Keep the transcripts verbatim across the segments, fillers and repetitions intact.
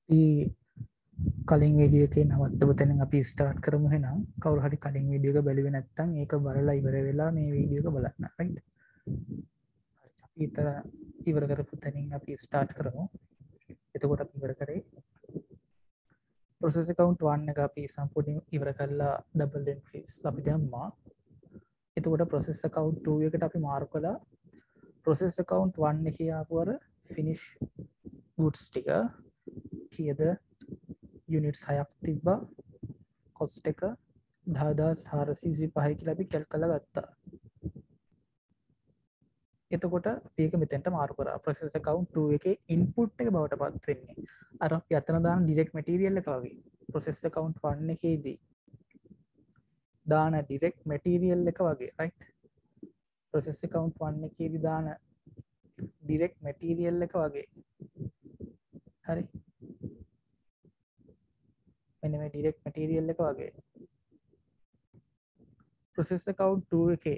අපි කලින් වීඩියෝ එකේ නවත්තපු තැනින් අපි ස්ටාර්ට් කරමු එහෙනම්. කවුරු හරි කලින් වීඩියෝ එක බැලුවේ නැත්නම් ඒක බලලා ඉවර වෙලා මේ වීඩියෝ එක බලන්න. රයිට්. අපි ඊතර ඉවර කරපු තැනින් අපි ස්ටාර්ට් කරමු. එතකොට අපි ඉවර කරේ process account one එක අපි සම්පූර්ණයෙන් ඉවර කරලා double entries අපි දැම්මා. එතකොට process account two එකට අපි මාරු කළා process account one එකේ ආපු අර finish goods ටික කීයද units හයක් තිබ්බා cost එක දහදාස් හාරසිය විසිපහයි කියලා අපි කැල්ක් කරලා ගත්තා. එතකොට අපි ඒක මෙතෙන්ට මාරු කරා process account two එකේ input එක බවට පත් වෙන්නේ අර අපි අතන දාන direct material එක වගේ. process account one එකේදී දාන direct material එක වගේ right. process account one එකේදී දාන direct material එක වගේ. හරි. මෙන්න මේ direct material එක වගේ. process account two එකේ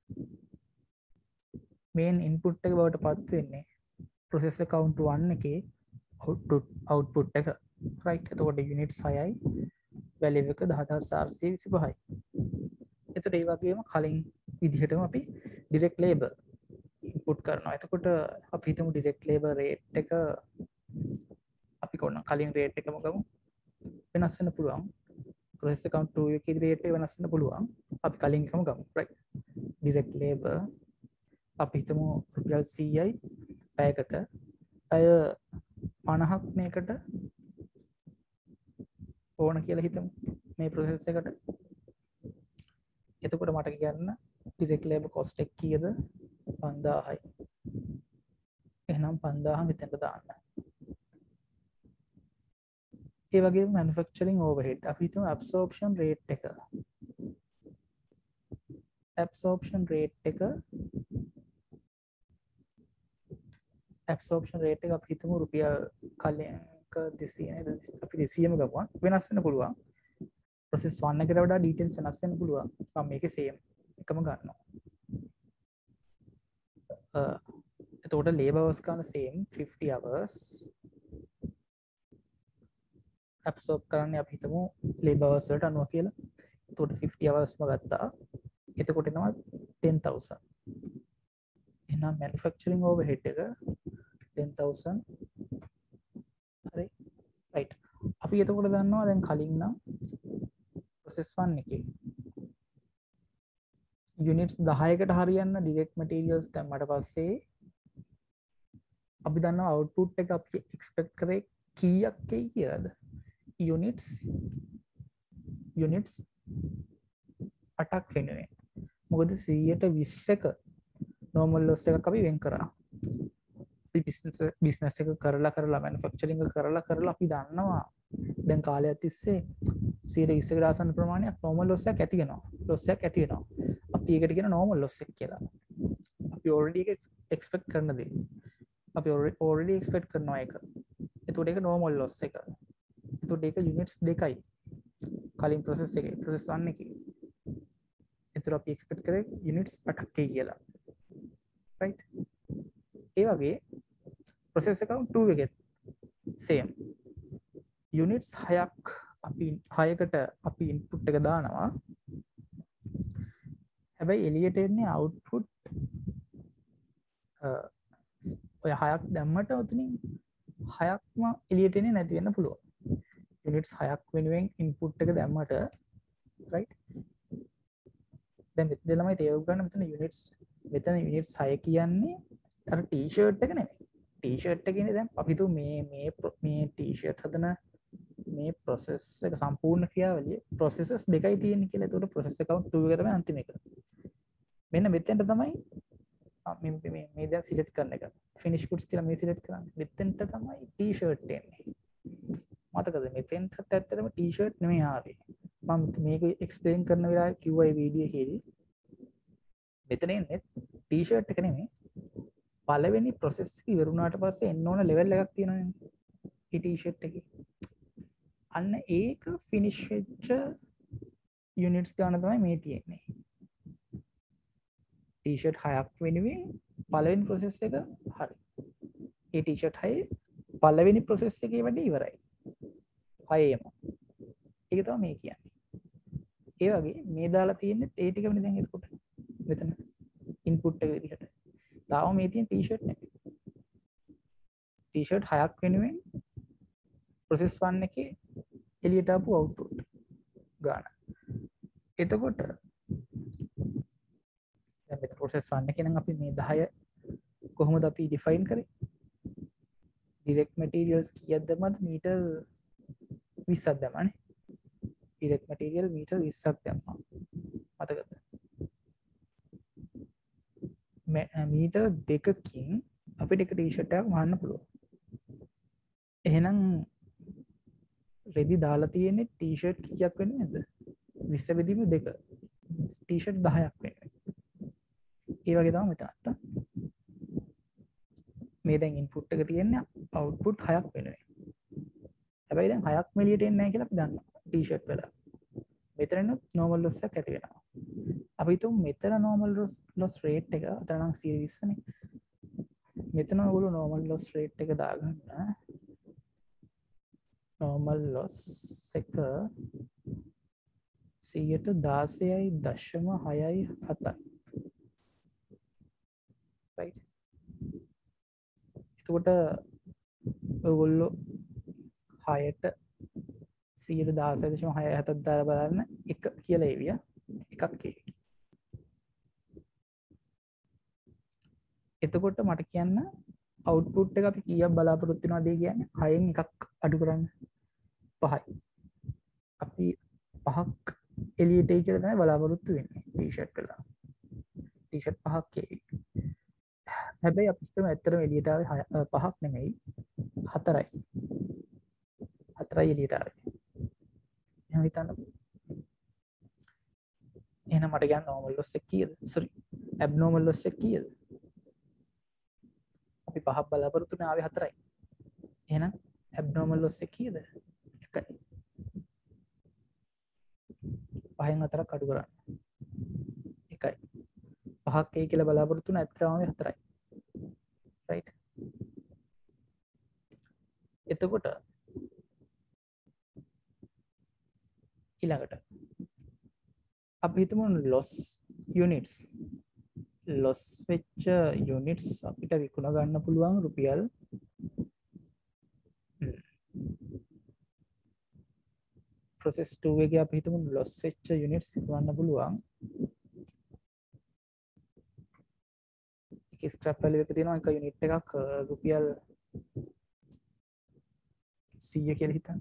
main input එක බවට පත් වෙන්නේ process account one එකේ output output එක right. එතකොට units හයයි value එක දහදාස් හාරසිය විසිපහයි. එතකොට ඒ වගේම කලින් විදිහටම අපි direct labor input කරනවා. එතකොට අපි හිතමු direct labor rate එක අපි කොහොම කලින් rate එකම ගමු. වෙනස් වෙන්න පුළුවන්. process account two එකේ rate එක වෙනස් වෙන්න පුළුවන්. අපි කලින් එකම ගමු right. direct labor අපි හිතමු රුපියල් සීයයි පැයකට අය පනහක් මේකට ඕන කියලා හිතමු මේ process එකට. එතකොට මට කියන්න direct labor cost එක කීයද? පන්දාහයි. එහෙනම් පන්දාහ මෙතනට දාන්න. ඒ වගේම manufacturing overhead අපි හිතමු absorption rate එක. absorption rate එක absorption rate එක අපි හිතමු රුපියල් කලින්ක දෙසිය නේද? අපි දෙසියම ගමුවා. වෙනස් වෙන්න පුළුවන්. process one එකට වඩා details වෙනස් වෙන්න පුළුවන්. මම මේකේ same එකම ගන්නවා. අ එතකොට labor hours ගන්න same fifty hours. absorb කරන්නේ අපි හිතමු labor hours වලට අනුව කියලා. එතකොට fifty hours ම ගත්තා. එතකොට එනවා ten thousand. එහෙනම් manufacturing overhead එක ten thousand. හරි. right. අපි එතකොට දන්නවා දැන් කලින් නම් process one එකේ units දහයකට හරියන්න direct materials දැම්මට පස්සේ අපි දන්නවා output එක අපි expect කරේ කීයක් එයි කියලාද? units units අටක් වෙනුවෙන්. මොකද සීයට විස්සක normal loss එකක් අපි වෙන් කරා. අපි business business එක කරලා කරලා manufacturing එක කරලා කරලා අපි දන්නවා දැන් කාලයක් තිස්සේ සීයට විස්සකට ආසන්න ප්‍රමාණයක් normal loss එකක් ඇති වෙනවා. loss එකක් ඇති වෙනවා. අපි ඒකට කියන normal loss එක කියලා. අපි already එක expect කරන දේ. අපි already expect කරනවා ඒක. එතකොට ඒක normal loss එක. එතකොට ඒක units දෙකයි. කලින් process එකේ process one එකේ. එතකොට අපි expect කරේ units අටක් කියලා. right. ඒ වගේ process account two එකේ same units හයක් අපි හයකට අපි input එක දානවා. හැබැයි එළියට එන්නේ output ඔය හයක් දැම්මට උතනින් හයක්ම එළියට එන්නේ නැති වෙන්න පුළුවන්. units හයක් වෙනුවෙන් input එක දැම්මට right. දැන් මෙතන ළමයි තේරුම් ගන්න මෙතන units මෙතන units හය කියන්නේ අර t-shirt එක නෙමෙයි. t-shirt එක කියන්නේ දැන් අපි හිතුව මේ මේ මේ t-shirt හදන මේ process එක සම්පූර්ණ ක්‍රියාවලිය processes දෙකයි තියෙන්නේ කියලා. ඒකට process account two එක තමයි අන්තිම එක. මෙන්න මෙතෙන්ට තමයි මේ මේ මේ දැන් select කරන එක. finish goods කියලා මේ select කරන්නේ. මෙතෙන්ට තමයි t-shirt එන්නේ. මතකද මෙතෙන්ට ඇත්තටම t-shirt නෙමෙයි ආවේ. මම මේක explain කරන වෙලාවේ කිව්වා මේ වීඩියෝ එකේදී මෙතන එන්නේ t-shirt එක නෙමෙයි. පළවෙනි process එක ඉවර වුණාට පස්සේ එන්න ඕන level එකක් තියෙනවනේ. මේ t-shirt එකේ. අන්න ඒක finish වෙච්ච units ගන්න තමයි මේ තියෙන්නේ. t-shirt හයක් වෙනුවෙන් පළවෙනි process එක හරි. ඒ t-shirt හයේ පළවෙනි process එකේ වැඩ ඉවරයි. හයේම. ඒක තමයි මේ කියන්නේ. ඒ වගේ මේ දාලා තියෙන්නේ ඒ ටිකමනේ දැන් එතකොට. මෙතන ඉන්පුට් එක විදිහට. තාම මේ තියෙන ටී-ෂර්ට් නෙමෙයි. ටී-ෂර්ට් හයක් වෙනුවෙන් process one එකේ එළියට ආපු output ගන්න. එතකොට දැන් මෙතන process one එකේ නම් අපි මේ දහය කොහොමද අපි define කරේ? direct materials කීයක් දැම්මද? මීටර් විස්සක් දැම්මානේ. direct material මීටර් විස්සක් දැම්මා. මතකද? මීටර් දෙකකින් අපිට එක ටී-ෂර්ට් එකක් වහන්න පුළුවන්. එහෙනම් රෙදි දාලා තියෙන්නේ ටී-ෂර්ට් කීයක් වෙනවද? විස්ස බෙදීම දෙක. ටී-ෂර්ට් දහයක් වෙනවා. ඒ වගේ තමයි මෙතනත්. මේ දැන් ඉන්පුට් එක තියෙන්නේ අවුට්පුට් හයක් වෙනවා. හැබැයි දැන් හයක් මෙලියට එන්නේ නැහැ කියලා අපි දන්නවා ටී-ෂර්ට් වල. මෙතන normal loss එකක් ඇති වෙනවා. අපි හිතමු මෙතන normal loss rate එක අතන නම් සියයට විස්ස නේ. මෙතන ඔයගොල්ලෝ normal loss rate එක දාගන්න. normal loss එක සියයට දාසයයි දශම හයයි හතයි. right. එතකොට ඔයගොල්ලෝ හයට සියයට දාසය දශම හයයි හතක් දාලා බලන්න එක කියලා එවිය. එකක් එවි. එතකොට මට කියන්න අවුට්පුට් එක අපි කීයක් බලාපොරොත්තු වෙනවද කියන්නේ හයෙන් එකක් අඩු කරන්න. පහයි. අපි පහක් එළියට එයි කියලා තමයි බලාපොරොත්තු වෙන්නේ ටී-ෂර්ට් වල. ටී-ෂර්ට් පහක් එයි. හැබැයි අපි හිතමු ඇත්තටම එළියට ආවේ පහක් නෙමෙයි හතරයි. හතරයි එළියට ආවේ. එහෙනම් හිතන්න. එහෙනම් මට කියන්න normal loss එක කීයද? sorry abnormal loss එක කීයද? අපි පහක් බලාපොරොත්තු වෙන ආවේ හතරයි. එහෙනම් abnormal loss එක කීයද? එකයි. පහෙන් හතරක් අඩු කරන්න. එකයි. පහක් එයි කියලා බලාපොරොත්තු වෙන ඇත්තටම ආවේ හතරයි. right. එතකොට ඊළඟට අපි හිතමු loss units loss වෙච්ච units අපිට විකුණ ගන්න පුළුවන් රුපියල් process two එකේ අපි හිතමු loss වෙච්ච units විකුණන්න පුළුවන් එක scrap value එක තියෙනවා එක unit එකක් රුපියල් සීය කියලා හිතන්න.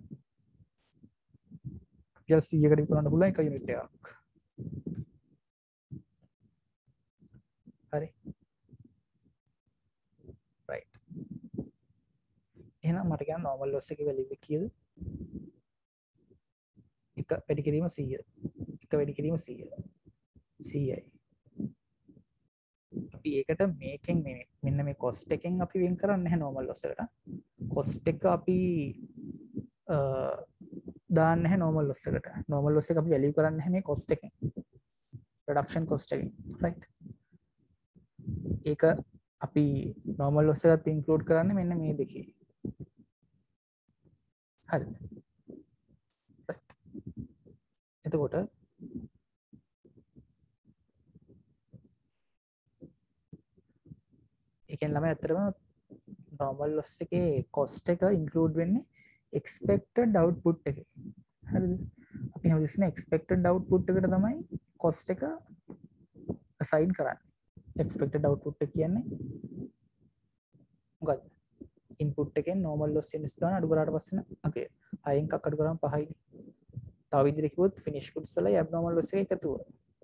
රුපියල් සීයකට විකුණන්න පුළුවන් එක unit එකක්. හරි. right. එහෙනම් මට කියන්න normal loss එකේ value එක කීයද? එක වැඩි කිරීම සීය. එක වැඩි කිරීම සීය. සීයයි. අපි ඒකට මේකෙන් මේ මෙන්න මේ cost එකෙන් අපි වෙන් කරන්නේ නැහැ normal loss එකට. cost එක අපි දාන්න නැහැ normal loss එකට. normal loss එක අපි value කරන්නේ නැහැ මේ cost එකෙන්. production cost එකෙන්. right. ඒක අපි normal loss එකත් include කරන්නේ මෙන්න මේ දෙකේ. හරිද? right. එතකොට ඒකෙන් ළමයි ඇත්තටම normal loss එකේ cost එක include වෙන්නේ expected output එකේ. හරිද? අපි හැමදෙස්සම expected output එකට තමයි cost එක assign කරන්නේ. expected output එක කියන්නේ මොකද්ද? input එකෙන් normal loss units ගන්න අඩු කරාට පස්සේ අගේ හයෙන් එකක් අඩු කරාම පහයි. තව විදිහට කිව්වොත් finished goods වලයි abnormal loss එක එකතුව.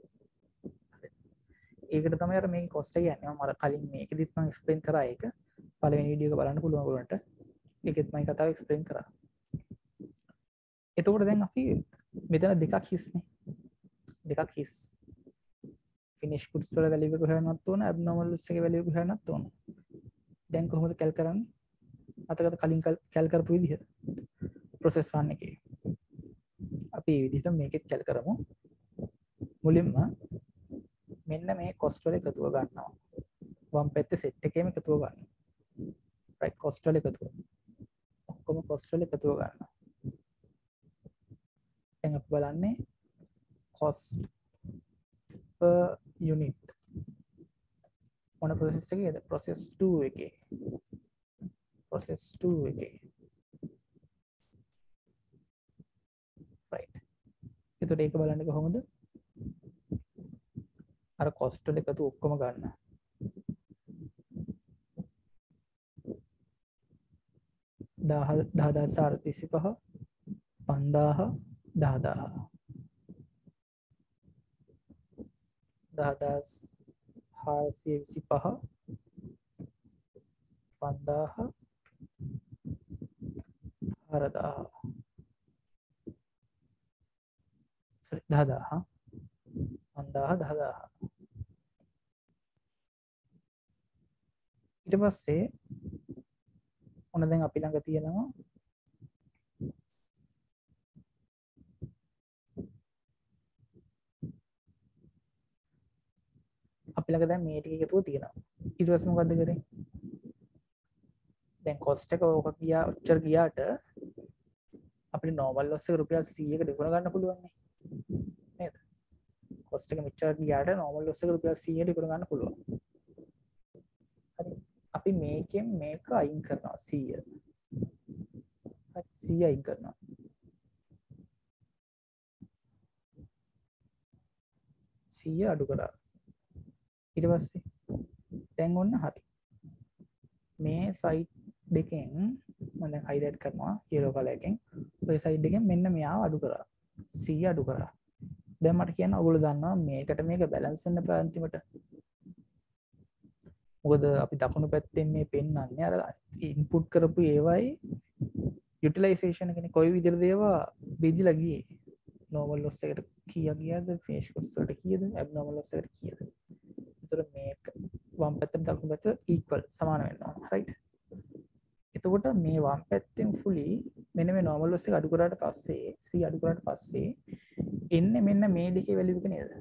ඒකට තමයි අර මේකේ cost එක යන්නේ. මම අර කලින් මේකෙදිත් මම explain කරා ඒක. පළවෙනි වීඩියෝ එක බලන්න පුළුවන් ඔයගොල්ලන්ට. ඒකෙත් මම කතාව explain කරා. එතකොට දැන් අපි මෙතන දෙකක් හිස්නේ. දෙකක් හිස්. finish goods වල value එක හොයන්නත් ඕන, abnormal loss එකේ value එක හොයන්නත් ඕන. දැන් කොහොමද කැල් කරන්නේ? අතකට කලින් කැල් කරපු විදිහ. process one එකේ. අපි මේ විදිහට මේකෙත් කැල් කරමු. මුලින්ම මෙන්න මේ cost වල එකතුව ගන්නවා. වම් පැත්තේ set එකේම එකතුව ගන්නවා. right cost වල එකතුව. ඔක්කොම cost වල එකතුව ගන්නවා. දැන් අපි බලන්නේ cost per unit මොන process එකේද process two එකේ process two එකේ right එතකොට ඒක බලන්නේ කොහොමද අර cost වල එකතු ඔක්කොම ගන්න දහදාස් අරසිය විසිපහ පන්දාහ දහදාහ දහදාස් හාරසිය විසිපහ පන්දාහ හරදාහ දහදාහ පන්දාහ දහදාහ ඊට පස්සේ ඔන්න දැන් අපි ළඟ තියෙනවා අපි ළඟ දැන් මේ ටික එකතුව තියෙනවා ඊට පස්සේ මොකද්ද කරේ දැන් cost එක ඔක ගියා ඔච්චර ගියාට අපිට normal loss එක රුපියල් සීයකට විකුණ ගන්න පුළුවන් නේ නේද cost එක මෙච්චර ගියාට normal loss එක රුපියල් සීයට විකුණ ගන්න පුළුවන් හරි අපි මේකෙන් මේක අයින් කරනවා සීය හරි සීය අයින් කරනවා සීය අඩු කරා ඊට පස්සේ දැන් ඔන්න හරි මේ සයිට් දෙකෙන් මම දැන් හයිලයිට් කරනවා yellow color එකෙන් ඔය සයිඩ් එකෙන් මෙන්න මෙයාව අඩු කරා සීය අඩු කරා දැන් මට කියන්න ඔයගොල්ලෝ දන්නවා මේකට මේක බැලන්ස් වෙන්න ප්‍රාන්තිමට මොකද අපි දකුණු පැත්තෙන් මේ පෙන්නන්නේ අර ඉන්පුට් කරපු ඒවයි යුටිලයිසේෂන් එකනේ කොයි විදිහටද ඒවා බෙදිලා ගියේ normal loss එකට කීයක් ගියාද finish cost වලට කීයද abnormal loss එකට කීයද ඒතර මේක වම් පැත්ත දකුණු පැත්ත equal සමාන වෙනවා right එතකොට මේ වම් පැත්තෙන් fully මෙන්න මේ normal loss එක අඩු කරාට පස්සේ c අඩු කරාට පස්සේ එන්නේ මෙන්න මේ දෙකේ value එක නේද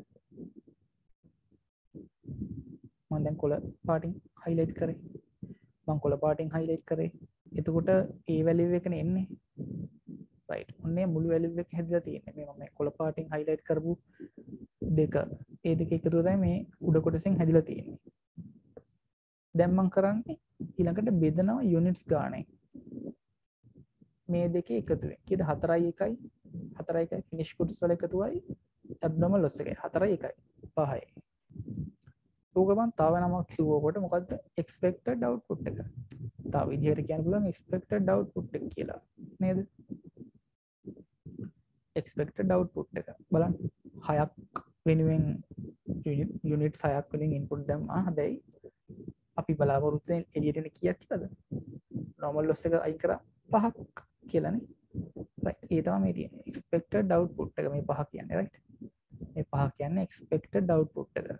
මම දැන් කොළ පාටින් highlight කරේ මම කොළ පාටින් highlight කරේ එතකොට ඒ value එකනේ එන්නේ right ඔන්නේ මුළු value එක හැදලා තියෙන්නේ මේ මම කොළ පාටින් highlight කරපු දෙක ඒ දෙක එකතු තමයි මේ උඩ කොටසෙන් හැදිලා තියෙන්නේ දැන් මම කරන්නේ ඊළඟට බෙදනවා units ගානේ මේ දෙකේ එකතුවෙන් කීයද හතරයි එකයි හතරයි එකයි finish goods වල එකතුවයි abnormal loss එකයි හතරයි එකයි පහයි ඕක මම තව නමක් කිව්වකොට මොකද්ද expected output එක තව විදිහට කියන්න පුළුවන් expected output එක කියලා නේද expected output එක බලන්න හයක් වෙනුවෙන් units හයක් වලින් input දැම්මා හැබැයි අපි බලාපොරොත්තු වෙන එළියට එන කීයක් කියලාද normal loss එක අයින් කරා පහක් කියලානේ right ඒ තමයි මේ තියෙන්නේ expected output එක මේ පහ කියන්නේ right මේ පහ කියන්නේ expected output එක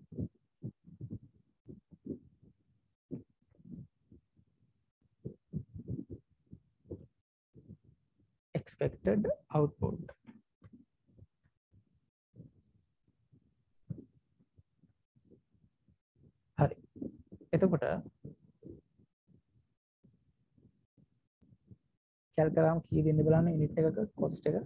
expected output හරි එතකොට කැල් කරාම කී දෙන්න බලන්න යුනිට් එකක cost එක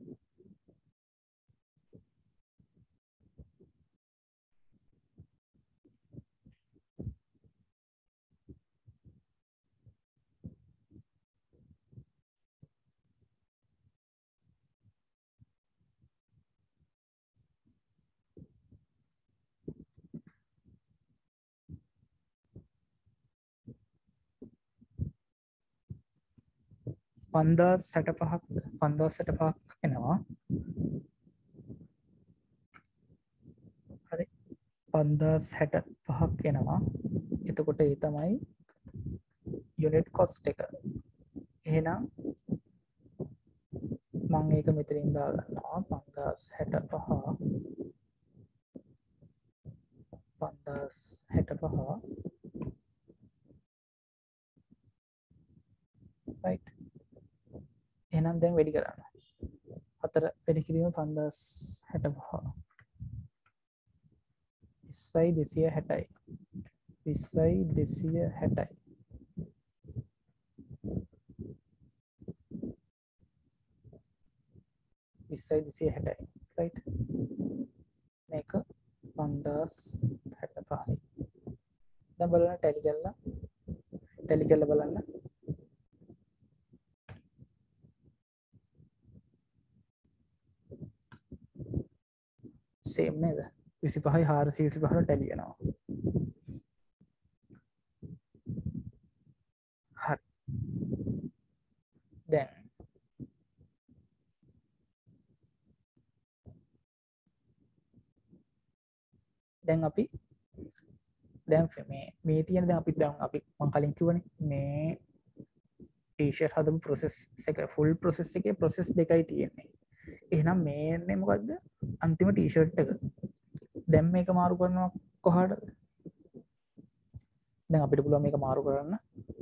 පන්දාස් හැට පහක් පන්දාස් හැට පහක් එනවා හරි පන්දාස් හැට පහක් එනවා එතකොට ඒ තමයි unit cost එක එහෙනම් මම ඒක මෙතනින් දාගන්නවා පන්දාස් හැට පහ පන්දාස් හැට පහ right එහෙනම් දැන් වැඩි කරන්න හතර වැඩි කිරීම පන්දාස් හැට පහ විස්සයි දෙසිය හැටයි විස්සයි දෙසිය හැටයි විස්සයි දෙසිය හැටයි right මේක පන්දාස් හැට පහයි දැන් බලන්න ටැලි කරලා ටැලි කරලා බලන්න සේම් නේද විසිපහයි හාරසිය විසිපහට ටැලි වෙනවා හරි දැන් දැන් අපි දැන් මේ මේ තියෙන දැන් අපි දැන් අපි මම කලින් කිව්වනේ මේ ටී-ෂර්ට් හදපු process එක full process එකේ process දෙකයි තියෙන්නේ. එහෙනම් මේන්නේ මොකද්ද? අන්තිම ටී-ෂර්ට් එක. දැන් මේක මාරු කරනවා කොහාටද? දැන් අපිට පුළුවන් මේක මාරු කරන්න.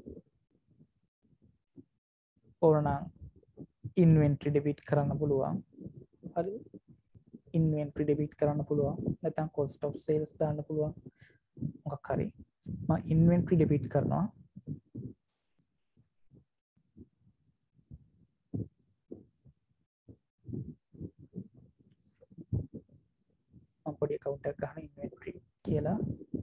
ඕනනම් inventory debit කරන්න පුළුවන්. හරිද? inventory debit කරන්න පුළුවන්. නැත්නම් cost of sales දාන්න පුළුවන්. මොකක් හරි. මම inventory debit කරනවා. මම පොඩි account එකක් ගන්න inventory කියලා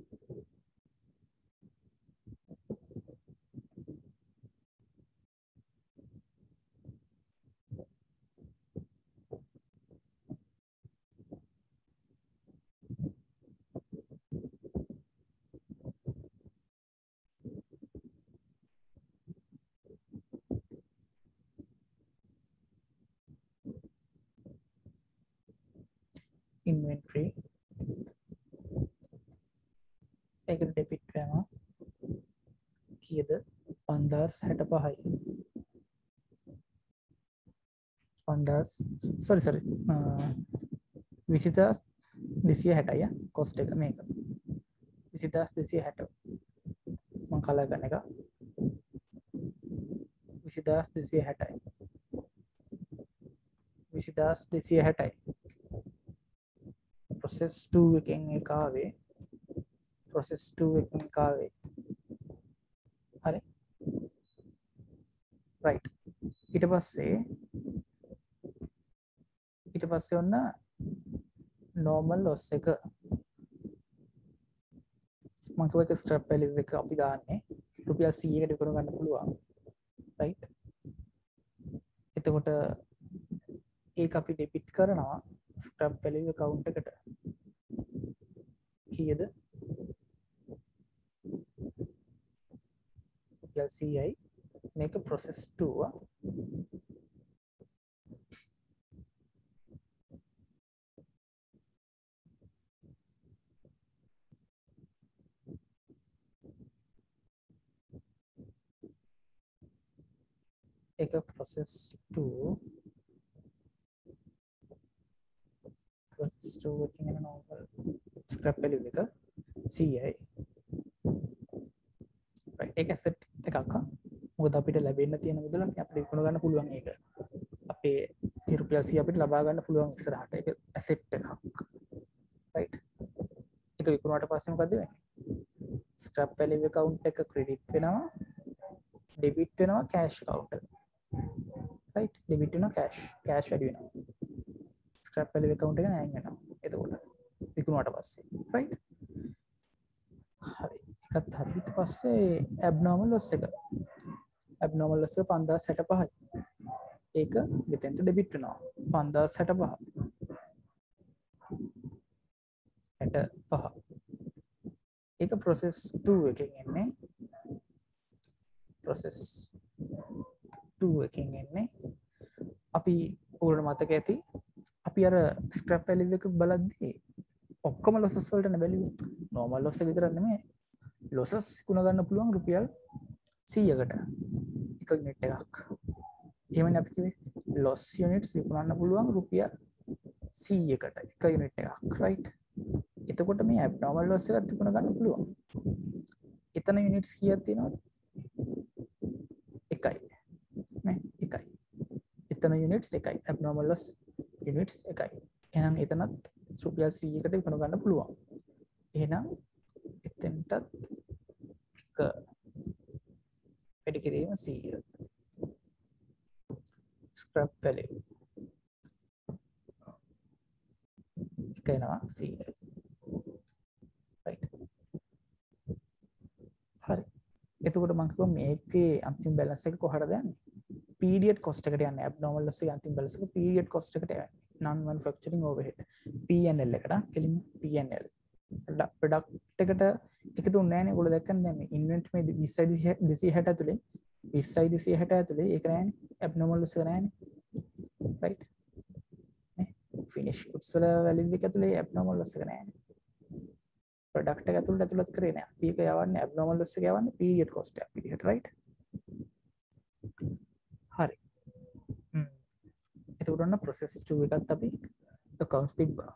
inventory ඒක debit වෙනවා කීයද පන්දාස් හැට පහයි පන්දාස් sorry sorry විසිදාස් දෙසිය හැටයි cost එක මේක විසිදාස් දෙසිය හැට මම කලර් ගන්න එක විසිදාස් දෙසිය හැටයි විසිදාස් දෙසිය හැටයි process two එකෙන් එක ආවේ process two එකෙන් එක ආවේ හරි right ඊට පස්සේ ඊට පස්සේ ඔන්න normal loss එක මම කිව්ව එක scrap value එක අපි දාන්නේ රුපියල් සීයකට විකුණ ගන්න පුළුවන් right එතකොට ඒක අපි debit කරනවා scrap value account එකට කීයද රුපියල් සීයයි මේක process two එක process two process two එකකින් එන normal scrap value එක සීයයි right ඒක asset එකක් මොකද අපිට ලැබෙන්න තියෙන මුදල අපිට විකුණ ගන්න පුළුවන් ඒක අපේ ඒ රුපියල් සීය අපිට ලබා ගන්න පුළුවන් ඉස්සරහට ඒක asset එකක් right ඒක විකුණුවාට පස්සේ මොකද වෙන්නේ scrap value account එක credit වෙනවා debit වෙනවා cash account එක right debit වෙනවා cash cash වැඩි වෙනවා scrap value account එක නෑන් වෙනවා එතකොට විකුණුවාට පස්සේ right හරි එකත් හරි ඊට පස්සේ abnormal loss එක abnormal loss එක පන්දාස් හැට පහයි ඒක මෙතෙන්ට debit වෙනවා පන්දාස් හැට පහ හැට පහ ඒක process two එකෙන් එන්නේ process two එකෙන් එන්නේ අපි ඕගොල්ලෝ මතක ඇති අපි අර scrap value එක බලද්දී ඔක්කොම losses වලට නේ බැලුවේ normal loss එක විතරක් නෙමෙයි losses විකුණ ගන්න පුළුවන් රුපියල් සීයකට එක යුනිට් එකක් එහෙමනේ අපි කිව්වේ loss units විකුණන්න පුළුවන් රුපියල් සීයකට එක යුනිට් එකක් right එතකොට මේ abnormal loss එකත් විකුණ ගන්න පුළුවන් එතන units කීයක් තියෙනවද එකයි නේ එකයි එතන units එකයි abnormal loss units එකයි එහෙනම් එතනත් රුපියල් සීයකට විකුණ ගන්න පුළුවන් එහෙනම් එතෙන්ටත් එක වැඩි කිරීම සීය scrap value එක එනවා සීයයි. right හරි. එතකොට මම කිව්වා මේකේ අන්තිම බැලන්ස් එක කොහටද යන්නේ? period cost එකට යන්නේ. abnormal loss එකේ අන්තිම බැලන්ස් එක period cost එකට යන්නේ. non manufacturing overhead P and L එකට කෙලින්ම P and L ප්‍රොඩක්ට් එකට එකතු වෙන්නේ නැහැ නේ. ඔයගොල්ලෝ දැක්කම දැන් මේ ඉන්වෙන්ටරි මේ විස්සයි දෙසිය හැට ඇතුලේ විස්සයි දෙසිය හැට ඇතුලේ ඒක නැහැනේ. abnormal loss එක නැහැනේ. right නේ finish goods වල value එක ඇතුලේ abnormal loss එක නැහැනේ. ප්‍රොඩක්ට් එක ඇතුළට ඇතුළත් කරේ නෑ. අපි ඒක යවන්නේ abnormal loss එක යවන්නේ period cost එකක් විදිහට right. හරි. හ්ම්. එතකොට ඔන්න process two එකත් අපි accounts තිබ්බා.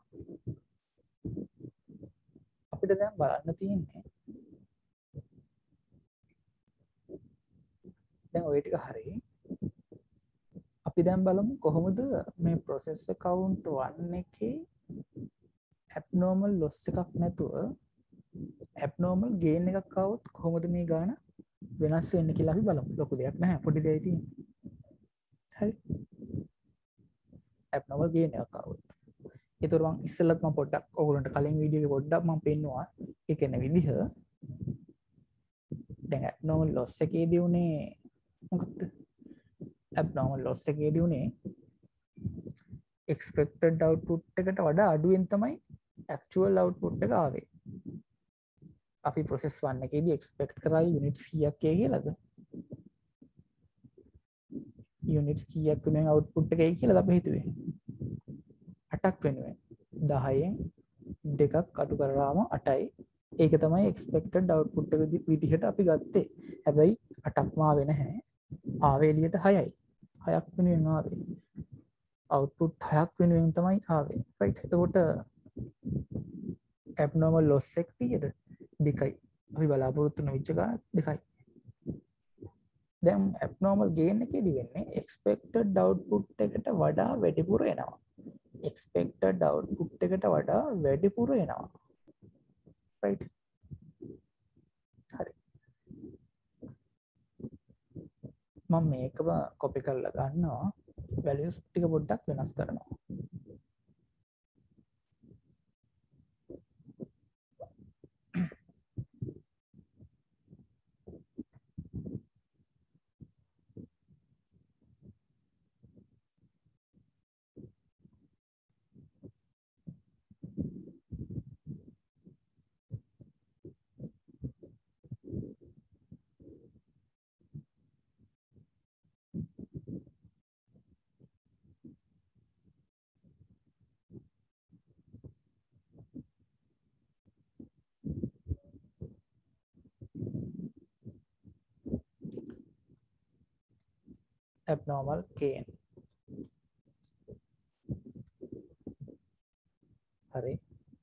අපිට දැන් බලන්න තියෙන්නේ දැන් ওই ටික හරි. අපි දැන් බලමු කොහොමද මේ process account one එකේ abnormal loss එකක් නැතුව abnormal gain එකක් આવොත් කොහොමද මේ ගාන වෙනස් වෙන්නේ කියලා අපි බලමු. ලොකු දෙයක් නැහැ. පොඩි දෙයක් තියෙන්නේ. හරි. abnormal gain එකක් આવොත්. ඒතර මම ඉස්සෙල්ලත් මම පොඩ්ඩක් ඔයගොල්ලන්ට කලින් වීඩියෝ එකේ පොඩ්ඩක් මම පෙන්නුවා. ඒ කියන්නේ විදිහ දැන් abnormal loss එකේදී උනේ මොකක්ද? abnormal loss එකේදී උනේ expected output එකට වඩා අඩුවෙන් තමයි actual output එක ආවේ. අපි process one එකේදී expect කරා units කීයක් කියලාද? units කීයක් වෙනුවෙන් output එකයි කියලාද අපි හිතුවේ? අටක් වෙනුවෙන් දහයෙන් දෙකක් අඩු කරාම අටයි. ඒක තමයි expected output එක විදිහට අපි ගත්තේ. හැබැයි අටක්ම ආවේ නැහැ. ආවේ එළියට හයයි. හයක් වෙනුවෙන් ආවේ. output හයක් වෙනුවෙන් තමයි ආවේ. right. එතකොට abnormal loss එක කීයද? දෙකයි. අපි බලාපොරොත්තු වෙච්ච ගාන දෙකයි. දැන් abnormal gain එකේදී වෙන්නේ expected output එකට වඩා වැඩිපුර එනවා. expected output එකට වඩා වැඩිපුර එනවා. right. හරි. මම මේකම copy කරලා ගන්නවා. values ටික පොඩ්ඩක් වෙනස් කරනවා. abnormal gain. හරි.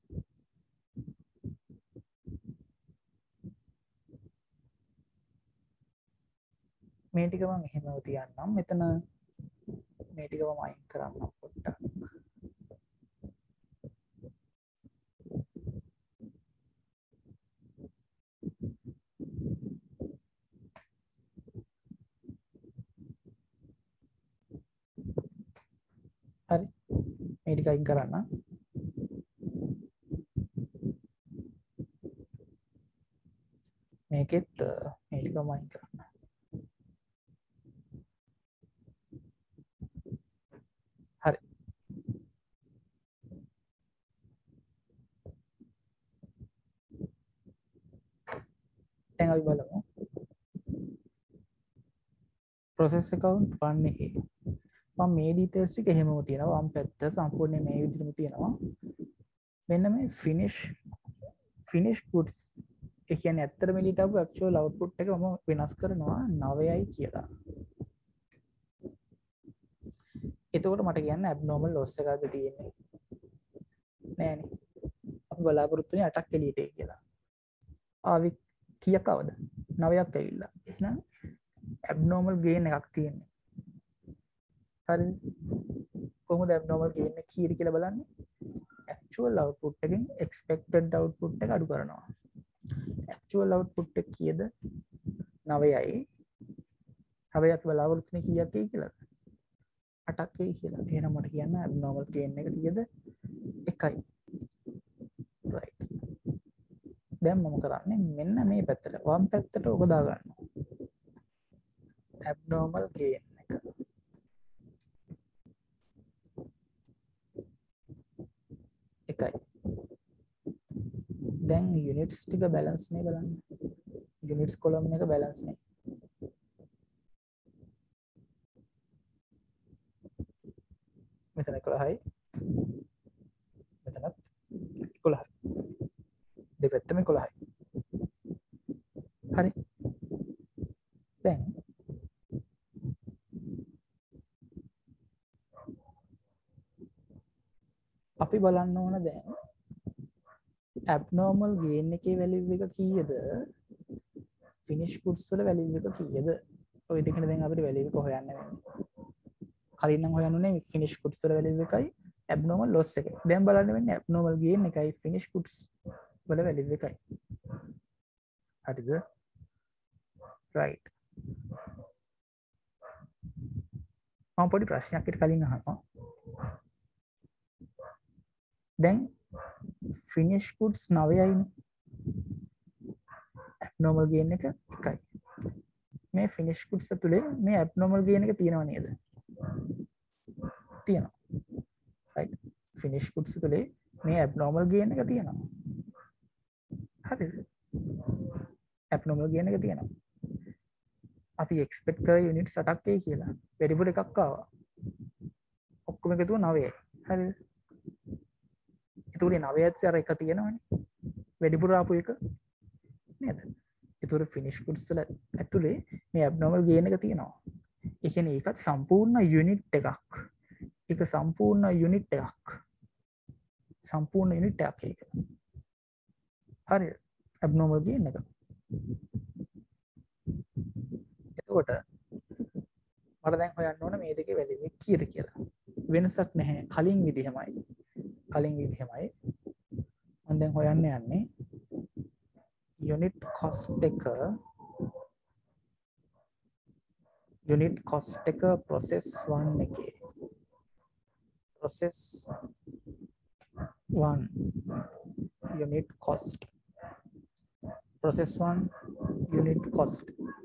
මේ ටික මම එහෙමව තියන්නම්. මෙතන මේ ටික මම අයින් කරන්නම් පොඩ්ඩක්. හරි. මේ ටික අයින් කරන්න. මේකෙත් මේ ටිකම අයින් කරන්න. හරි. දැන් අපි බලමු process account one එකේ මම මේ details ටික එහෙමම තියෙනවා. වම් පැත්ත සම්පූර්ණයෙන් මේ විදිහටම තියෙනවා. මෙන්න මේ finish finish goods ඒ කියන්නේ ඇත්තටම එළියට ආපු actual output එක මම වෙනස් කරනවා නවයයි කියලා. එතකොට මට කියන්න abnormal loss එකක්ද තියෙන්නේ? නෑනේ. අපි බලාපොරොත්තු වෙන්නේ අටක් එළියට එයි කියලා. ආවි කීයක් ආවද? නවයක් ඇවිල්ලා. එහෙනම් abnormal gain එකක් තියෙන්නේ. හරිද? කොහොමද abnormal gain එක කීයද කියලා බලන්නේ? actual output එකෙන් expected output එක අඩු කරනවා. actual output එක කීයද? නවයයි. නවයක් බලාපොරොත්තු වෙන්නේ කීයක් එයි කියලාද? අටක් එයි කියලා. එහෙනම් මට කියන්න abnormal gain එක කීයද? එකයි. දැන් මම කරන්නේ මෙන්න මේ පැත්තට වම් පැත්තට ඔක දා ගන්නවා abnormal gain එක එකයි දැන් units ටික balance නේ බලන්න units column එක balance නේ මෙතන එකොළහයි මෙතනත් එකොළහයි දෙපැත්තම එකොළහයි හරි දැන් අපි බලන්න ඕන දැන් abnormal gain එකේ value එක කීයද finish goods වල value එක කීයද ඔය දෙකනේ දැන් අපිට value එක හොයන්න වෙන්නේ කලින් නම් හොයන්නේ finish goods වල value එකයි abnormal loss එකයි දැන් බලන්න වෙන්නේ abnormal gain එකයි finish goods වල value එකයි හරිද right මම පොඩි ප්‍රශ්නයක් පිට කලින් අහනවා දැන් finish goods නවයයිනේ abnormal gain එක එකයි මේ finish goods ඇතුලේ මේ abnormal gain එක තියෙනව නේද තියෙනවා right finish goods ඇතුලේ මේ abnormal gain එක තියෙනවා හරිද abnormal gain එක තියෙනවා අපි expect කරේ units අටක් එයි කියලා වැඩිපුර එකක් ආවා ඔක්කොම එකතුව නවයයි හරිද ඒතුලේ නවය ඇතුලේ අර එක තියෙනවනේ වැඩිපුර ආපු එක නේද ඒතර finish goods වල ඇතුලේ මේ abnormal gain එක තියෙනවා ඒ කියන්නේ ඒකත් සම්පූර්ණ unit එකක් ඒක සම්පූර්ණ unit එකක් සම්පූර්ණ unit එකක් ඒක හරිද abnormal gain එක එතකොට මට දැන් හොයන්න ඕන මේ දෙකේ value එක කීයද කියලා වෙනසක් නැහැ කලින් විදිහමයි කලින් විදිහමයි මම දැන් හොයන්න යන්නේ unit cost එක unit cost එක process one එකේ process one unit cost process one unit cost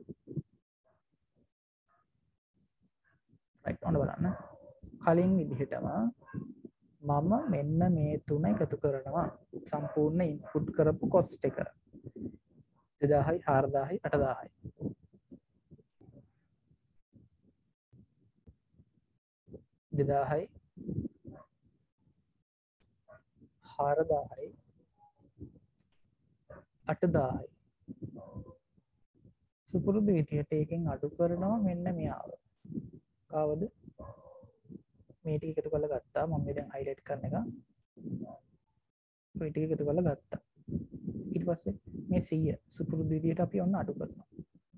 right ඔන්න බලන්න කලින් විදිහටම මම මෙන්න මේ තුන එකතු කරනවා සම්පූර්ණ ඉන්පුට් කරපු cost එක දෙදාහයි හාරදාහයි අටදාහයි දෙදාහයි හාරදාහයි අටදාහයි සුපුරුදු විදිහට එකෙන් අඩු කරනවා මෙන්න මෙයාව කාවද මේ ටික එකතු කරලා ගත්තා මම මේ දැන් highlight කරන එක ඔය ටික එකතු කරලා ගත්තා ඊට පස්සේ මේ සීය සුපුරුදු විදිහට අපි ඔන්න අඩු කරනවා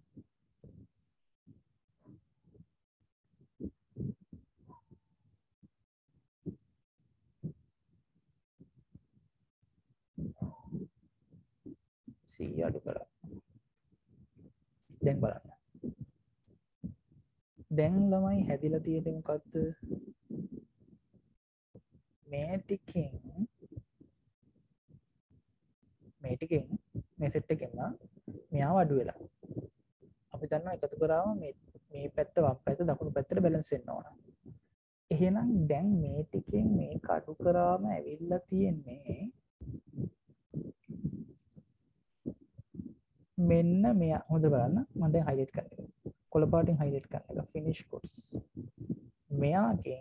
සීය අඩු කරා දැන් බලන්න දැන් ළමයි හැදිලා තියෙන්නේ මොකද්ද මේ ටිකෙන් මේ ටිකෙන් මේ සෙට් එකෙන් මෙයාව අඩු වෙලා අපි දන්නවා එකතු කරාම මේ මේ පැත්ත වම් පැත්ත දකුණු පැත්තට බැලන්ස් වෙන්න ඕන එහෙනම් දැන් මේ ටිකෙන් මේක අඩු කරාම ඇවිල්ලා තියෙන්නේ මෙන්න මෙයා හොඳ බලන්න මම දැන් highlight කරනවා කොළ පාටින් highlight කරන එක finish goods මෙයාගෙන්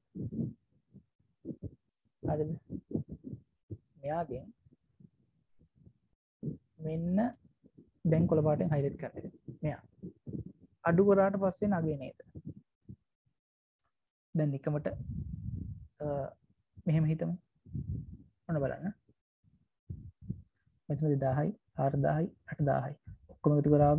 හරිද මෙයාගෙන් මෙන්න දැන් කොළ පාටින් highlight කරන එක මෙයා අඩු කරාට පස්සේ නගියේ නේද දැන් නිකමට මෙහෙම හිතමු ඔන්න බලන්න මෙතන දෙදාහයි හාරදාහයි අටදාහයි ඔක්කොම එකතු කරාම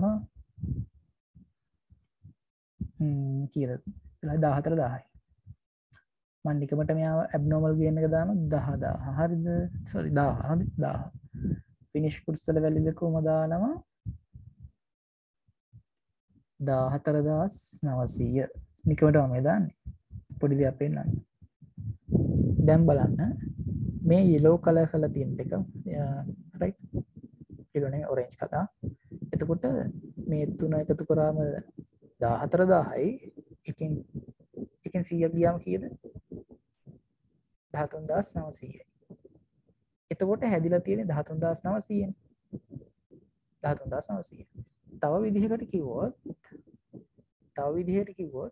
හ්ම් කීයද දාහතරදාහයි මම නිකමට මෙයාව abnormal gain එක දාන දහදාහ හරිද sorry දාහ හරි දාහ finish goods වල value එක කොහොම දානවා දාහතරදාස් නවසීය නිකමට මම දාන්නේ පොඩි දෙයක් පෙන්නන්න දැන් බලන්න මේ yellow color කරලා තියෙන එක right yellow නෙමෙයි orange කළා. එතකොට මේ තුන එකතු කරාම දාහතර දාහයි එකෙන් එකෙන් සීයක් ගියාම කීයද? දහතුන් දහස් නවසීයයි. එතකොට හැදිලා තියෙන්නේ දහතුන් දහස් නවසීයනේ. දහතුන් දහස් නවසීය. තව විදිහකට කිව්වොත් තව විදිහකට කිව්වොත්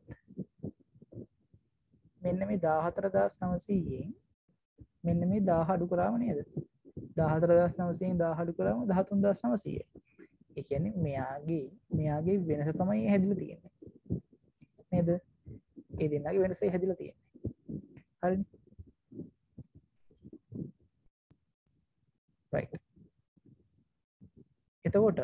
මෙන්න මේ දාහතර දහස් නවසීයෙන් මෙන්න මේ දාහ අඩු කරාම නේද? දාහතර දහස් නවසීයෙන් දාහ අඩු කරාම දහතුන් දහස් නවසීයයි. ඒ කියන්නේ මෙයාගේ මෙයාගේ වෙනස තමයි හැදිලා තියෙන්නේ. නේද? ඒ දෙන්නාගේ වෙනසයි හැදිලා තියෙන්නේ. හරිනේ. right. එතකොට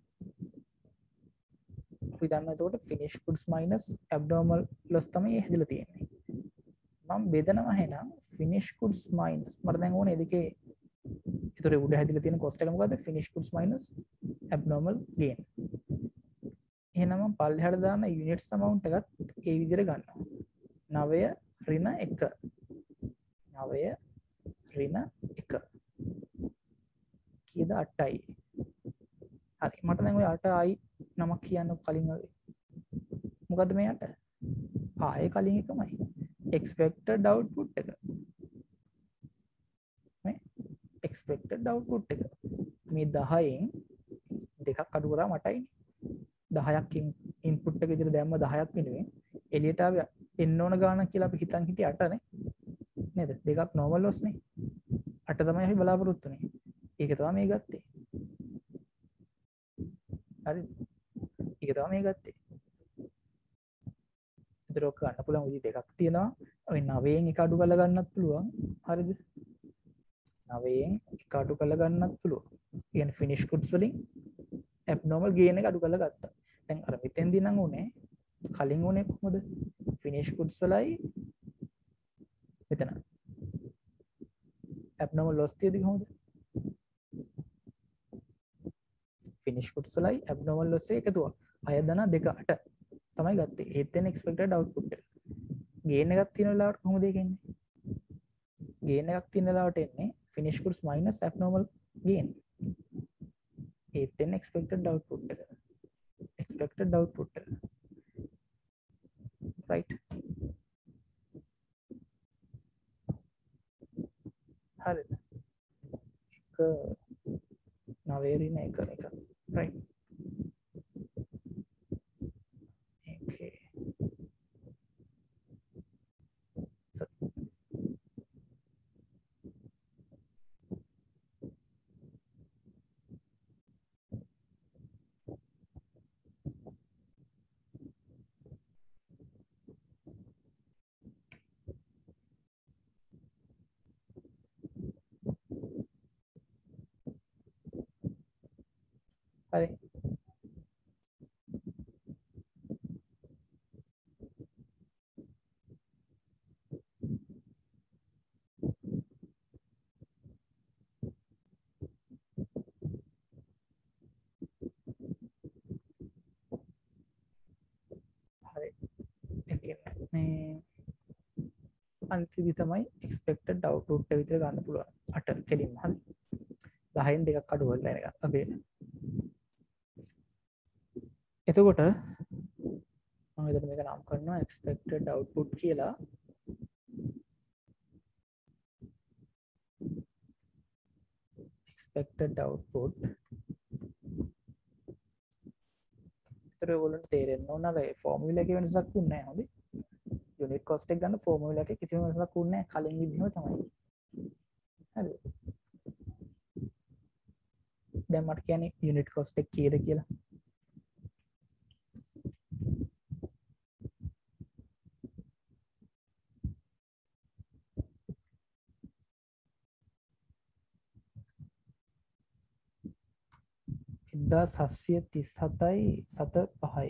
අපි දන්නවා එතකොට finished goods minus abnormal loss තමයි හැදිලා තියෙන්නේ. මම බෙදනවා එහෙනම් finished goods minus මට දැන් ඕනේ දෙකේ ඒතර උඩ හැදිලා තියෙන cost එක මොකද්ද? finished goods minus abnormal gain. එහෙනම් මම පල්ලෙහාට දාන units amount එකත් ඒ විදිහට ගන්නවා. නවය ඍණ එක. නවය ඍණ එක. කීයද? අටයි. හරි මට දැන් ওই අටයි නමක් කියන්න කලින් වගේ. මොකද්ද මේ අට? ආයේ කලින් එකමයි. expected output එක. මේ expected output එක. මේ දහයෙන් දෙකක් අඩු කරාම අටයිනේ. දහයක් ඉන්පුට් එක විදිහට දැම්ම දහයක් වෙනුවෙන් එළියට ආව එන්න ඕන ගානක් කියලා අපි හිතන් හිටියේ අටනේ. නේද? දෙකක් normal loss නේ. අට තමයි අපි බලාපොරොත්තු වෙන්නේ. ඒක තමයි මේ ගත්තේ. හරිද? ඒක තමයි මේ ගත්තේ. ඒතරෝ ගන්න පුළුවන් විදි දෙකක් තියෙනවා. ඔය නවයෙන් එක අඩු කරලා ගන්නත් පුළුවන්. හරිද? නවයෙන් එක අඩු කරලා ගන්නත් පුළුවන්. කියන්නේ finish goods වලින් abnormal gain එක අඩු කරලා ගත්තා. දැන් අර මෙතෙන්දී නම් උනේ කලින් උනේ කොහොමද? finish goods වලයි මෙතන abnormal loss තියදී කොහොමද? finish goods වලයි abnormal loss එක එකතුවක්. හය දන දෙක අට තමයි ගත්තේ. ඒත් වෙන expected output එක. gain එකක් තියෙන වෙලාවට කොහොමද ඒක එන්නේ? gain එකක් තියෙන වෙලාවට එන්නේ finish goods minus abnormal gain. ඒත් වෙන expected output එක. expected output එක. right. හරිද? එක නවය ඍණ එක එක. right. okay. so හරි. හරි. මේ අන්තිමේ තමයි expected output එක විතර ගන්න පුළුවන්. අට කෙලින්ම හරි. දහයෙන් දෙකක් අඩු වෙලා එන එක. අපි එතකොට මම හිතන්නේ මේක නම් කරනවා expected output කියලා. expected output. ඒතර ඔයගොල්ලන්ට තේරෙන්න ඕන අර ෆෝමියුලා එකේ වෙනසක් වුනේ නැහැ හොඳේ. යුනිට් කොස්ට් එක ගන්න ෆෝමියුලා එකේ කිසිම වෙනසක් වුනේ නැහැ. කලින් විදිහම තමයි. හරිද? දැන් මට කියන්නේ යුනිට් කොස්ට් එක කීයද කියලා. එක්දාස් හත්සිය තිස් හතයි සත පහයි.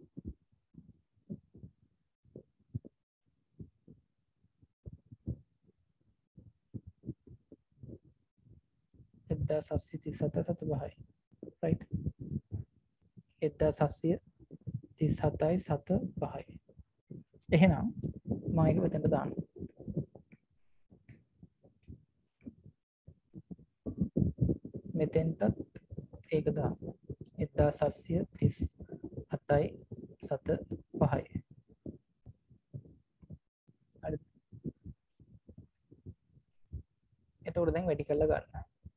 එක්දාස් හත්සිය තිස් හත සත පහයි. right. එක්දාස් හත්සිය තිස් හතයි සත පහයි. එහෙනම් මම ඒක මෙතනට දානවා. මෙතෙන්ටත් ඒක දාන්න එක්දාස් හත්සිය තිස් හතයි සත පහයි හරි එතකොට දැන් වැඩි කරලා ගන්න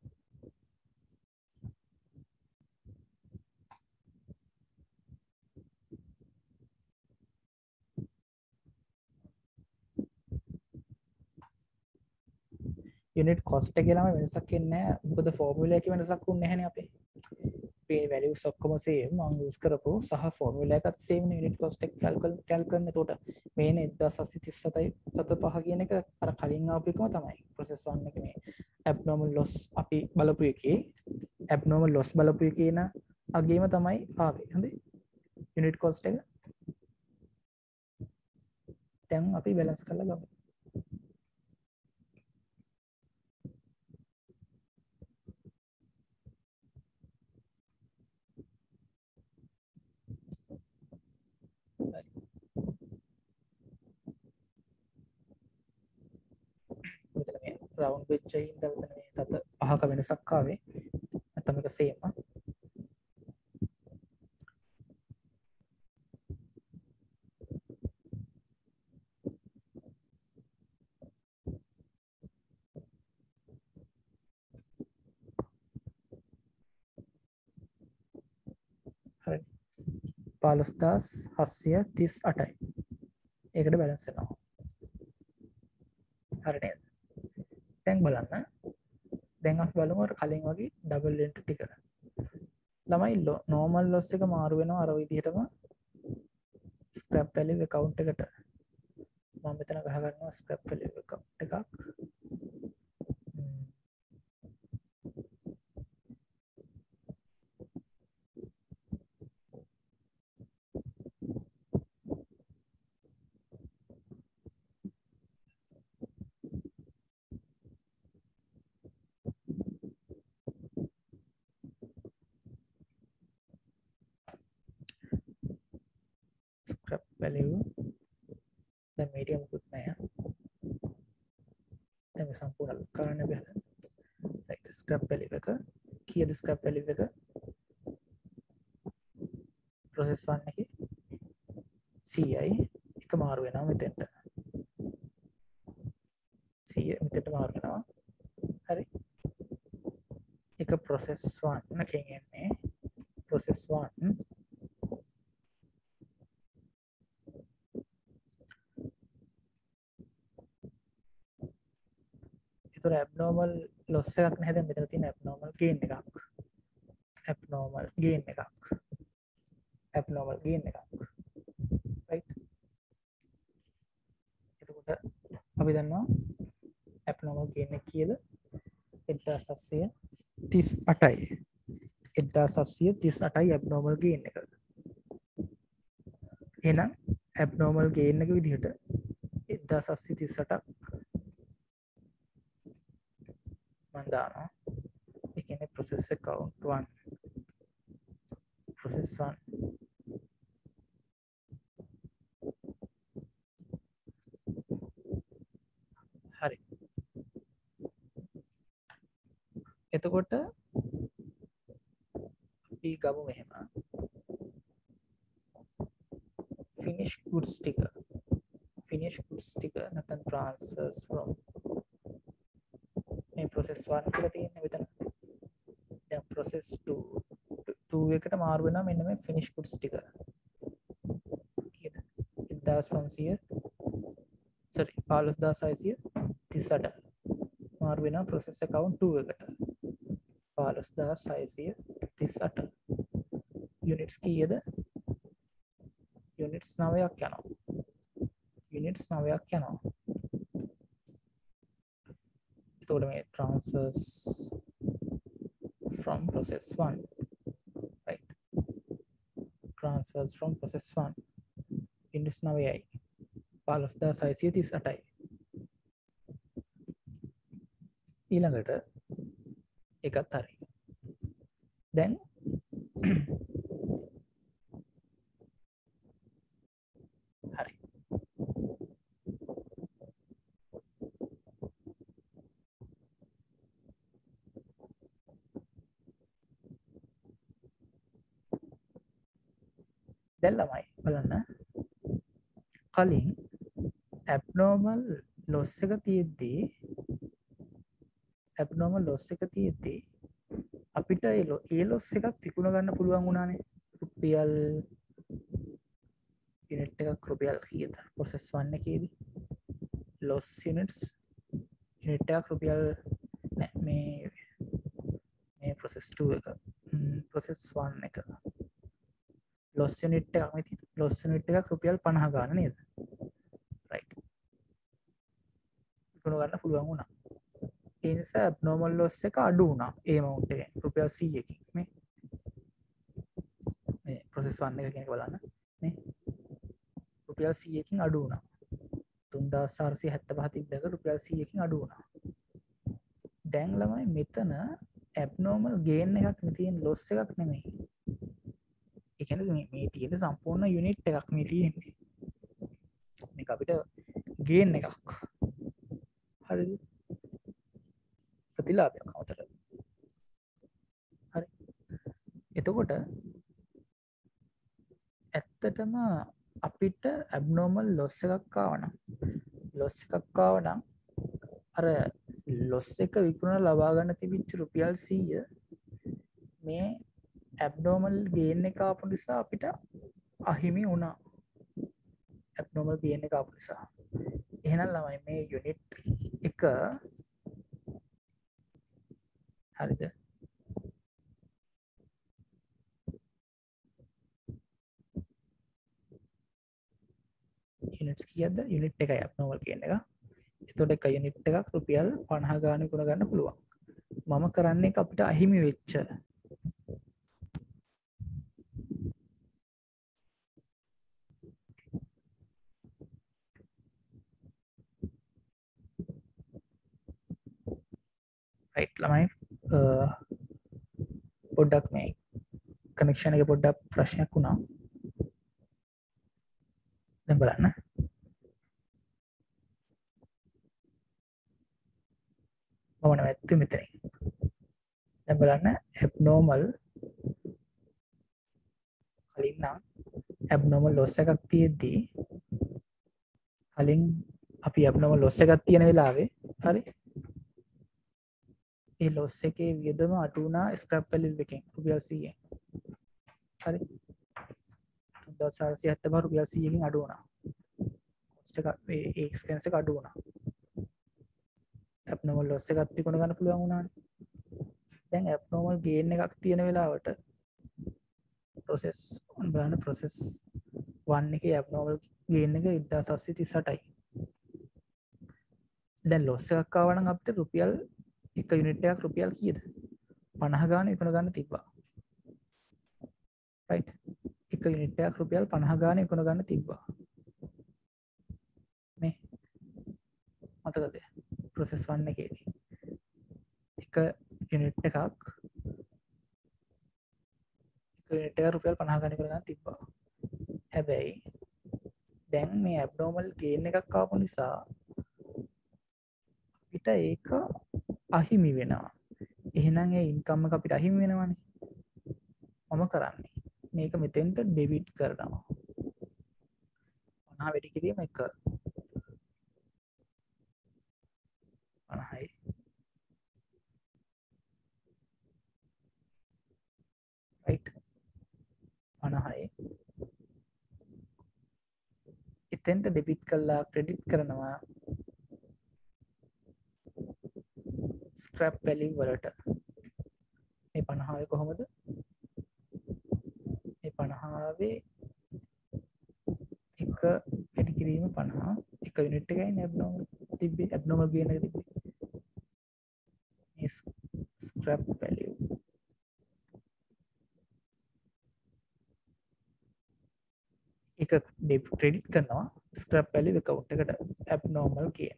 යුනිට් කොස්ට් එක ගලම වෙනසක් එන්නේ නැහැ මොකද ෆෝමියුලා එකේ වෙනසක් වුනේ නැහැනේ අපේ මේ වැලියුස් ඔක්කොම සේම් මම යූස් කරපු සහ ෆෝමියුලා එකත් සේම් නේ යුනිට් කොස්ට් එක කැල්කුලේට් කැල්කුලේට් කරන්න එතකොට මේන එක්දාස් හත්සිය තිස් සතයි සත පහ කියන එක අර කලින් ආපු එකම තමයි process one එක මේ abnormal loss අපි බලපු එකේ abnormal loss බලපු එකේ න අගේම තමයි ආවේ හරි යුනිට් කොස්ට් එක දැන් අපි බැලන්ස් කරලා ගමු මෙතන මේ රවුන්ඩ් වෙච්ච ඉඳලා මෙතන මේ සත පහක වෙනසක් ආවේ නැත්නම් මේක සේම හරි පහළොස්දාස් හත්සිය තිස් අටයි ඒකට බැලන්ස් වෙනවා හරි නේද දැන් බලන්න දැන් අපි බලමු අර කලින් වගේ ඩබල් එන්ට්‍රි ටික ළමයි නෝමල් ලොස් එක මාරු වෙනවා අර විදිහටම ස්ක්‍රැප් වැලියු account එකට මම මෙතන ගහ ගන්නවා ස්ක්‍රැප් වැලියු account එකක් scrap value දැන් මීඩියම් කුත් නැහැ දැන් මේ සම්පූර්ණ කරන්න බෑ right scrap value එක කීයද scrap value එක process one එකේ සීයයි එක මාරු වෙනවා මෙතෙන්ට සීය මෙතෙන්ට මාරු වෙනවා හරි එක process one එකෙන් එන්නේ process one ඒතර abnormal loss එකක් නැහැ දැන් මෙතන තියෙන abnormal gain එකක් abnormal gain එකක් abnormal gain එකක් right එතකොට අපි දන්නවා abnormal gain එක කීයද එක්දාස් හත්සිය තිස් අටයි එක්දාස් හත්සිය තිස් අටයි abnormal gain එක එහෙනම් abnormal gain එක විදිහට එක්දාස් හත්සිය තිස් අටක් මම දානවා ඒ කියන්නේ process account one process one හරි එතකොට අපි ගමු මෙහෙම finish goods ටික finish goods ටික නැත්නම් transfers from මේ process one කියලා තියෙන්නේ මෙතන දැන් process two two එකට මාරු වෙනවා මෙන්න මේ finish goods ටික කීයද එක්දාස් පන්සිය sorry පහළොස්දාස් හයසිය තිස් අට මාරු වෙනවා process account two එකට පහළොස්දාස් හයසිය තිස් අට units කීයද units නවයක් යනවා units නවයක් යනවා එතකොට මේ transfers from process one right transfers from process one units නවයයි පහළොස්දාස් හයසිය තිස් අටයි ඊළඟට එකත් හරි දැන් හරි දැන් ළමයි බලන්න කලින් abnormal loss එක තියෙද්දී abnormal loss එක තියෙද්දී අපිට ඒ loss එකක් විකුණ ගන්න පුළුවන් වුණානේ රුපියල් unit එකක් රුපියල් කීයද process one එකේදී loss units unit එකක් රුපියල් නෑ මේ මේ process two එක process one එක loss unit එකක් මේ loss unit එකක් රුපියල් පනහ ගන්න නේද right විකුණ ගන්න පුළුවන් වුණා ඒ නිසා abnormal loss එක අඩු වුණා ඒ amount එකෙන් රුපියල් සීයකින් මේ මේ process one එක කියන එක බලන්න මේ රුපියල් සීයකින් අඩු වුණා තුන්දාස් හාරසිය හැත්තෑපහ තිබ්බක රුපියල් සීයකින් අඩු වුණා දැන් ළමයි මෙතන abnormal gain එකක් නේ තියෙන loss එකක් නෙමෙයි ඒ කියන්නේ මේ මේ තියෙන සම්පූර්ණ unit එකක් මේ තියෙන්නේ මේක අපිට gain එකක් හරිද ප්‍රතිලාභයක් අතර හරි එතකොට ඇත්තටම අපිට abnormal loss එකක් ආවනම් loss එකක් ආවනම් අර loss එක විකුණලා ලබා ගන්න තිබිච්ච රුපියල් සීය මේ abnormal gain එක ආපු නිසා අපිට අහිමි වුණා abnormal gain එක ආපු නිසා එහෙනම් ළමයි මේ unit එක හරිද units කීයද unit එකයි abnormal gain එක එතකොට එක unit එකක් රුපියල් පනහ ගාන විකුණ ගන්න පුළුවන් මම කරන්නේ අපිට අහිමි වෙච්ච right ළමයි පොඩ්ඩක් මේ කනෙක්ෂන් එක පොඩ්ඩක් ප්‍රශ්නයක් වුණා දැන් බලන්න මම නැවැත්තු මෙතනින් දැන් බලන්න abnormal කලින් නම් abnormal loss එකක් තියෙද්දී කලින් අපි abnormal loss එකක් තියෙන වෙලාවේ හරි ඒ loss එකේ වියදම අඩු වුණා scrap value එකෙන් රුපියල් සීයෙන් හරි තුන්දාස් හාරසිය හැත්තෑපහ රුපියල් සීයකින් අඩු වුණා cost එක ඒ expense එක අඩු වුණා abnormal loss එකක් විකුණ ගන්න පුළුවන් වුණානේ දැන් abnormal gain එකක් තියෙන වෙලාවට process one බලන්න process one එකේ abnormal gain එක එක්දාස් හත්සිය තිස් අටයි දැන් loss එකක් ආව නම් අපිට රුපියල් එක unit එකක් රුපියල් කීයද පනහ ගාන විකුණ ගන්න තිබ්බා right එක unit එකක් රුපියල් පනහ ගාන විකුණ ගන්න තිබ්බා මේ මතකද process one එකේදී එක unit එකක් එක unit එකක් රුපියල් පනහ ගාන විකුණ ගන්න තිබ්බා හැබැයි දැන් මේ abnormal gain එකක් ආපු නිසා අපිට ඒක අහිමි වෙනවා එහෙනම් ඒ ඉන්කම් එක අපිට අහිමි වෙනවනේ මම කරන්නේ මේක මෙතෙන්ට ඩෙබිට් කරනවා පනහ වැඩි කිරීම එක පනහයි right පනහයි එතෙන්ට ඩෙබිට් කරලා ක්‍රෙඩිට් කරනවා scrap value වලට මේ පනහේ කොහොමද මේ පනහේ එක වැඩි කිරීම පනහ එක යුනිට් එකයි abnormal තිබ්බේ abnormal gain එක තිබ්බේ මේ scrap value එක ක්‍රෙඩිට් කරනවා scrap value account එකට abnormal gain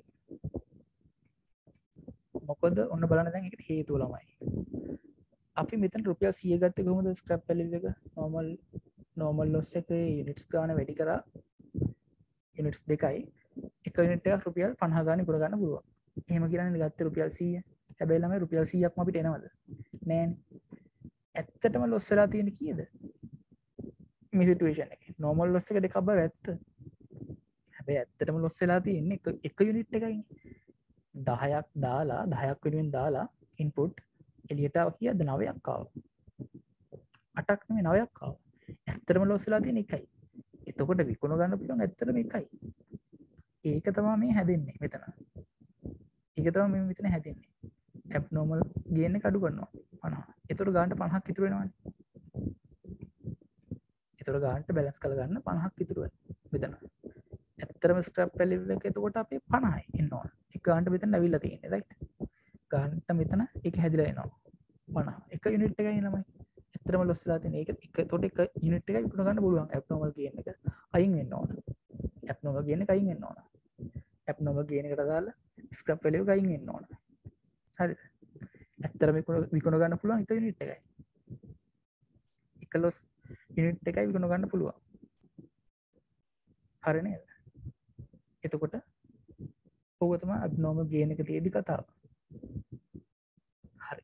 මොකද ඔන්න බලන්න දැන් ඒකට හේතුව ළමයි අපි මෙතන රුපියල් සීය ගත්තේ කොහොමද scrap value එක normal normal loss එකේ units ගාන වැඩි කරා units දෙකයි එක unit එකක් රුපියල් පනහ ගාන ඉක්ුණ ගන්න පුළුවන් එහෙම කියන්නේ ගත්තේ රුපියල් සීය හැබැයි ළමයි රුපියල් සීයක්ම අපිට එනවද නෑනේ ඇත්තටම loss වෙලා තියෙන්නේ කීයද මේ සිටුේෂන් එක නෝමල් ලොස් එක දෙකක් බව ඇත්ත හැබැයි ඇත්තටම ලොස් වෙලා තියෙන්නේ එක එක යුනිට් එකයි දහයක් දාලා දහයක් වෙනුවෙන් දාලා ඉන්පුට් එළියට ආව කීයද නවයක් ආවා අටක් නෙමෙයි නවයක් ආවා ඇත්තටම ලොස් වෙලා තියෙන එකයි එතකොට විකුණ ගන්න පුළුවන් ඇත්තටම එකයි ඒක තමයි මේ හැදෙන්නේ මෙතන ඒක තමයි මේ මෙතන හැදෙන්නේ ඇබ්නෝමල් ගේන් එක අඩු කරනවා පනහ එතකොට ගානට පනහක් ඉතුරු වෙනවනේ එතකොට ගානට බැලන්ස් කරලා ගන්න පනහක් ඉතුරු වෙනවා මෙතන ඇත්තටම ස්ක්‍රැප් වැලියු එක එතකොට අපේ පනහයි එන්න ඕන එක ගානට මෙතන ඇවිල්ලා තියෙන්නේ රයිට් ගානට මෙතන ඒක හැදිලා එනවා පනහ එක යුනිට් එකයි ළමයි ඇත්තටම ලොස් වෙලා තියෙන ඒක එක එතකොට එක යුනිට් එකයි විකුණ ගන්න පුළුවන් ඇබ්නෝමල් ගේන් එක අයින් වෙන්න ඕන ඇබ්නෝමල් ගේන් එක අයින් වෙන්න ඕන ඇබ්නෝමල් ගේන් එකට දාලා ස්ක්‍රැප් වැලියු එක අයින් වෙන්න ඕන හරිද ඇත්තටම විකුණ ගන්න පුළුවන් එක යුනිට් එකයි එක ලොස් යුනිට් එකයි විකුණ ගන්න පුළුවන් හරි නේද එතකොට ඕක තමයි ඇබ්නෝමල් ගේන් එක තියෙදි කතාව හරි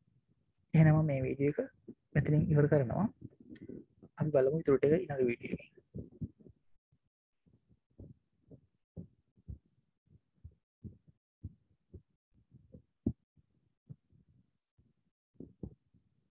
එහෙනම් මේ වීඩියෝ එක මෙතනින් ඉවර කරනවා අපි බලමු ඊට ඊළඟ වීඩියෝ එකේ